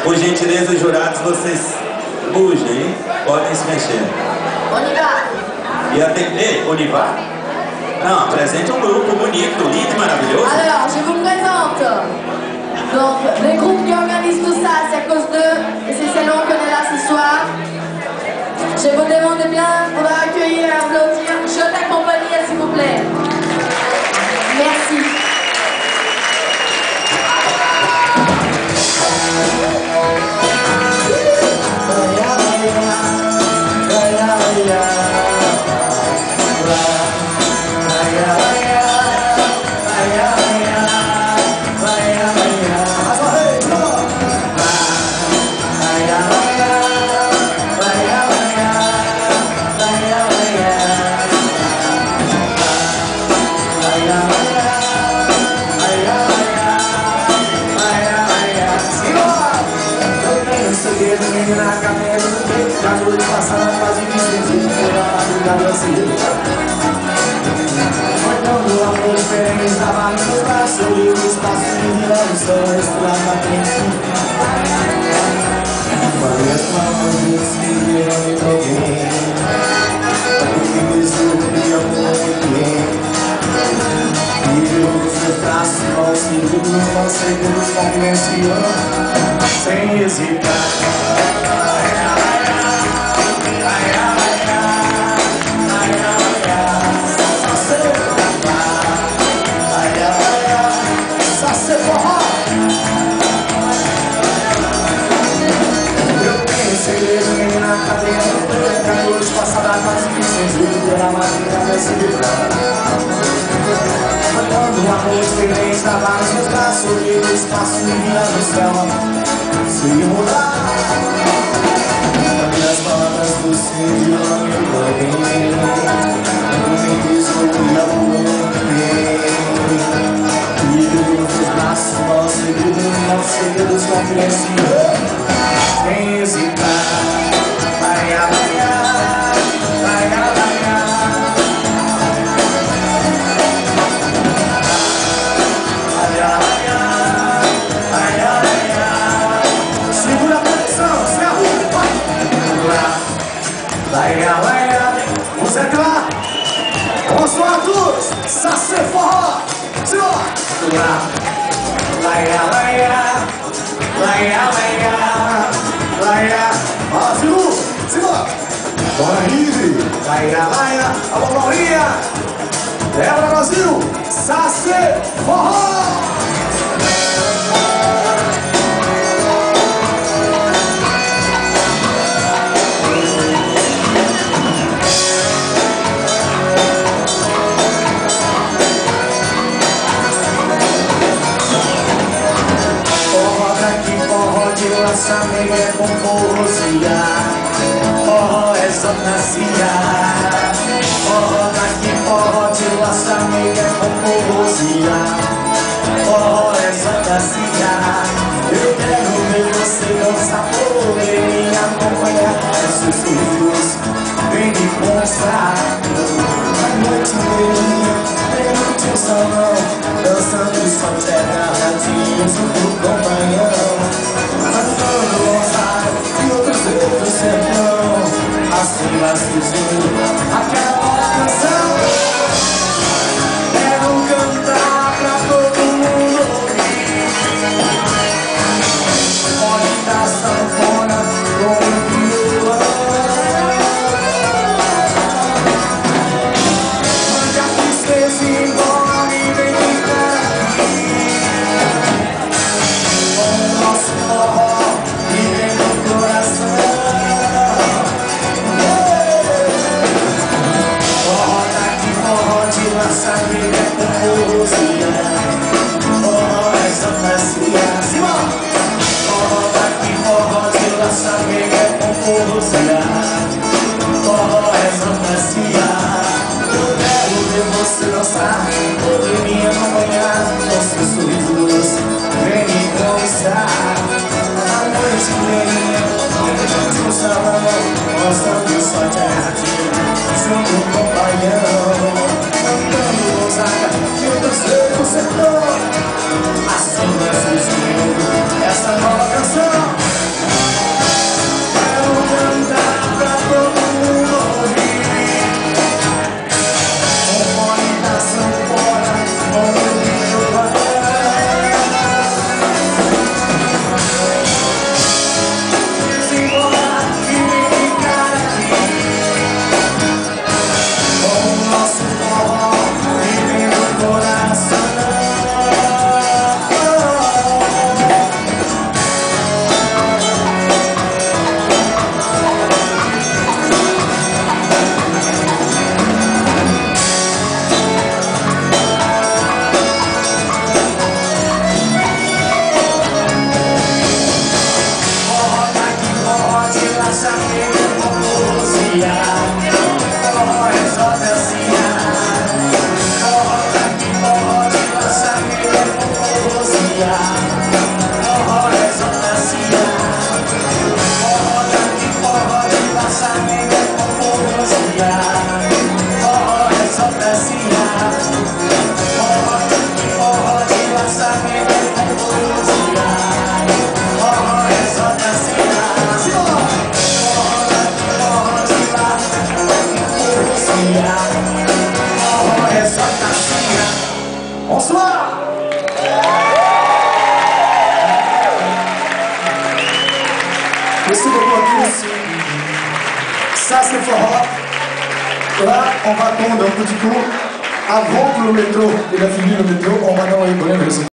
Por gentileza, jurados, vocês bugem, hein? Podem se mexer. On y va. Ei, on y va? Não, apresente um grupo bonito, lindo e maravilhoso. Alors, je vous présente. Donc, le groupe qui organise tout ça, c'est à cause d'eux, et c'est celle-là qu'on est là ce soir. Je vous demande bien, on va accueillir et applaudir. Je t'accompagne, s'il vous plaît. Merci. Na cabeça do peito, da noite passada quase que sentido pela madrugada aceita. Foi quando o amor diferente estava nos meus braços, eu li o espaço e virando o céu, respirava quente. Falei as palavras que escreveram em alguém, o que me descobria muito bem. E eu nos meus braços, ao segundo, confidenciando, sem hesitar. Quando o amor diferente estava nos meus braços, olhei o espaço e via no céu se mudar. As palavras do Senhor me alguém, me descobria muito bem. E nos meus braços, aos segredos confidenciando, sem hesitar. Vamos lá! Bonsoir à tous! Ça c'est fort! C'est bon! Ah, c'est bon! Bora, Rive! Alô, Paulinha! É pra Brasil! Ça c'est fort! Nossa amiga é com forroziar, forró é só na cidade. Forró daqui, forró de nossa amiga é com forroziar, forró é só na cidade. Eu quero ver você dançar por ele e acompanhar os seus sorrisos, vem me mostrar. A noite inteirinha, tem um salão, dançando só te agarradinho junto com o companhão. Cantando Gonçalo e outros do sertão, assim vai surgindo aquela canção. Quero cantar pra todo mundo ouvir. Pode dar sanfona com o violão. Mande a tristeza embora e vem ficar aqui. Com o nosso forró coração. Forró de lançamento é composição. Forró é só dancinha. Forró de lá é composição. Forró é só dancinha. Bonsoir. Merci beaucoup à tous. Ça c'est forró. Là, on va prendre un petit tour avant que le métro, il a fini le métro, on va dans les